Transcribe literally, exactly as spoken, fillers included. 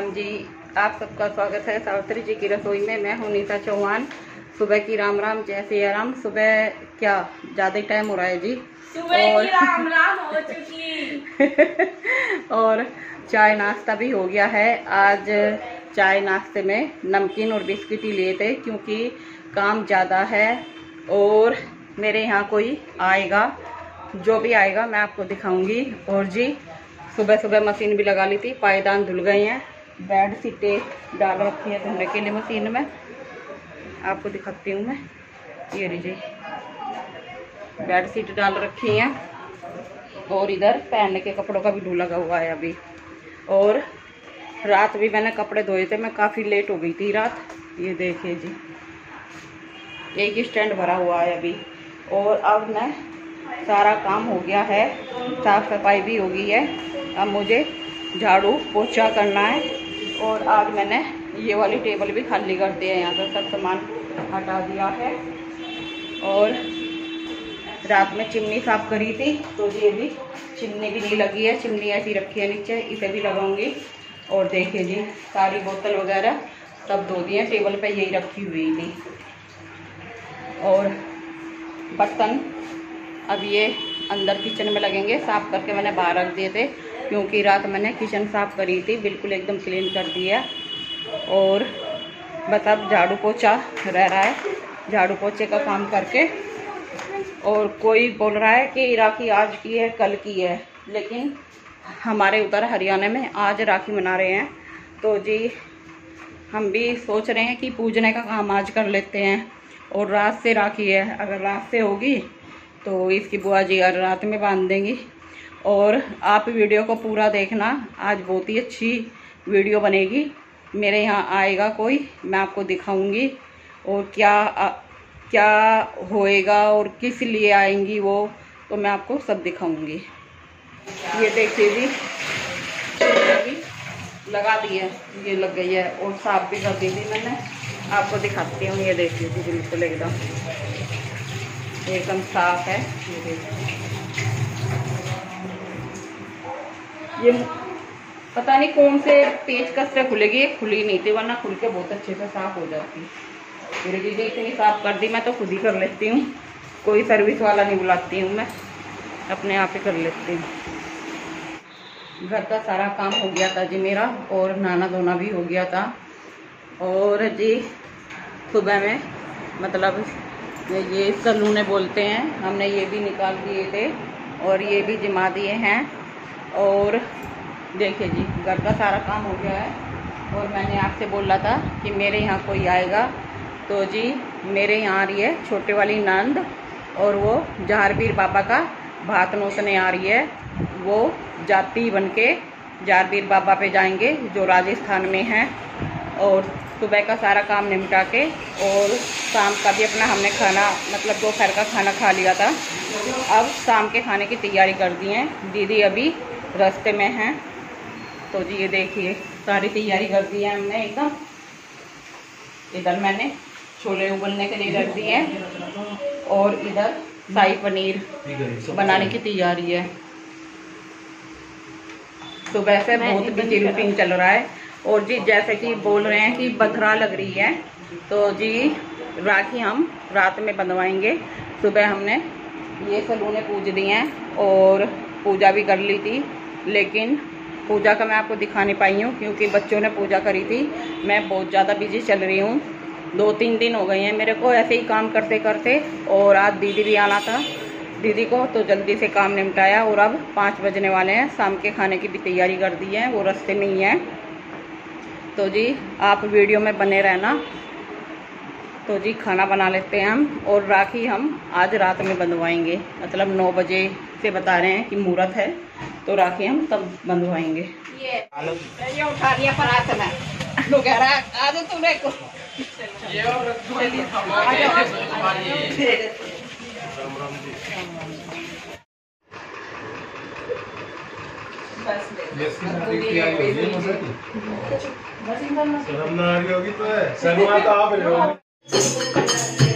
राम जी। आप सबका स्वागत है सावित्री जी की रसोई में। मैं हूं नीता चौहान। सुबह की राम राम, जय सिया राम। सुबह क्या ज़्यादा ही टाइम हो रहा है जी, सुबह और की राम राम हो चुकी और चाय नाश्ता भी हो गया है। आज चाय नाश्ते में नमकीन और बिस्किट ही लिए थे क्योंकि काम ज़्यादा है और मेरे यहाँ कोई आएगा, जो भी आएगा मैं आपको दिखाऊंगी। और जी सुबह सुबह मशीन भी लगा ली थी, पायदान धुल गए हैं, बेड सीटें डाल रखी है धुलने के लिए मशीन में। आपको दिखाती हूँ मैं, ये लीजिए बेड सीट डाल रखी हैं और इधर पहनने के कपड़ों का भी धूल लगा हुआ है अभी। और रात भी मैंने कपड़े धोए थे, मैं काफ़ी लेट हो गई थी रात। ये देखिए जी, एक ही स्टैंड भरा हुआ है अभी। और अब मैं सारा काम हो गया है, साफ सफाई भी हो गई है। अब मुझे झाड़ू पोछा करना है। और आज मैंने ये वाली टेबल भी खाली कर दी है, यहाँ से सब सामान हटा दिया है। और रात में चिमनी साफ करी थी तो ये भी चिमनी भी नहीं लगी है, चिमनी ऐसी रखी है नीचे, इसे भी लगाऊंगी। और देखिए जी सारी बोतल वगैरह सब धो दी है, टेबल पे यही रखी हुई थी। और बर्तन अब ये अंदर किचन में लगेंगे, साफ करके मैंने बाहर रख दिए थे क्योंकि रात मैंने किचन साफ करी थी, बिल्कुल एकदम क्लीन कर दिया। और बस अब झाड़ू पोछा रह रहा है, झाड़ू पोछे का काम करके। और कोई बोल रहा है कि राखी आज की है कल की है, लेकिन हमारे उधर हरियाणा में आज राखी मना रहे हैं। तो जी हम भी सोच रहे हैं कि पूजने का काम आज कर लेते हैं। और रात से राखी है, अगर रात से होगी तो इसकी बुआ जी आज रात में बांध देंगी। और आप वीडियो को पूरा देखना, आज बहुत ही अच्छी वीडियो बनेगी। मेरे यहाँ आएगा कोई, मैं आपको दिखाऊंगी और क्या आ, क्या होएगा और किस लिए आएंगी वो, तो मैं आपको सब दिखाऊंगी। ये देखिए जी लगा दी है, ये लग गई है और साफ भी कर दी थी मैंने, आपको दिखाती हूँ। ये देखिए जी बिल्कुल एकदम एकदम साफ है। ये देखिए, ये पता नहीं कौन से पेचकस से खुलेगी, ये खुली नहीं थी, वरना खुल के बहुत अच्छे से साफ हो जाती। मेरी दीदी इतनी साफ कर दी, मैं तो खुद ही कर लेती हूँ, कोई सर्विस वाला नहीं बुलाती हूँ, मैं अपने आप ही कर लेती हूँ। घर का सारा काम हो गया था जी मेरा, और नहाना धोना भी हो गया था। और जी सुबह में मतलब ये सलूने बोलते हैं, हमने ये भी निकाल दिए थे और ये भी जमा दिए हैं। और देखिए जी घर का सारा काम हो गया है। और मैंने आपसे बोला था कि मेरे यहाँ कोई आएगा, तो जी मेरे यहाँ आ रही है छोटे वाली नंद, और वो जहारवीर बाबा का भात नोतने आ रही है। वो जाती बन के जहारवीर बाबा पे जाएंगे जो राजस्थान में हैं। और सुबह का सारा काम निपटा के और शाम का भी अपना हमने खाना मतलब दोपहर का खाना खा लिया था। अब शाम के खाने की तैयारी कर दी है, दीदी अभी रास्ते में हैं। तो जी ये देखिए सारी तैयारी कर दी है हमने एकदम। इधर मैंने छोले उबलने के लिए रख दिए हैं और इधर शाही पनीर बनाने की तैयारी है। सुबह से बहुत बिजी रूटीन चल रहा है। और जी जैसे कि बोल रहे हैं कि बथरा लग रही है, तो जी राखी हम रात में बंधवाएंगे। सुबह हमने ये सलूने पूज दिए हैं और पूजा भी कर ली थी, लेकिन पूजा का मैं आपको दिखा नहीं पाई हूँ क्योंकि बच्चों ने पूजा करी थी। मैं बहुत ज़्यादा बिजी चल रही हूँ, दो तीन दिन हो गए हैं मेरे को ऐसे ही काम करते करते। और आज दीदी भी आना था, दीदी को तो जल्दी से काम निपटाया। और अब पाँच बजने वाले हैं, शाम के खाने की भी तैयारी कर दी है, वो रास्ते में ही है। तो जी आप वीडियो में बने रहना। तो जी खाना बना लेते हैं हम, और राखी हम आज रात में बंधवाएंगे, मतलब नौ बजे से बता रहे हैं कि मुहूर्त है, तो राखी हम तब बंधवाएंगे। ये ये उठा दिया परात में लोग कह रहा है आज तुमने को शर्म ना आ रही होगी तो है, शर्मा तो आप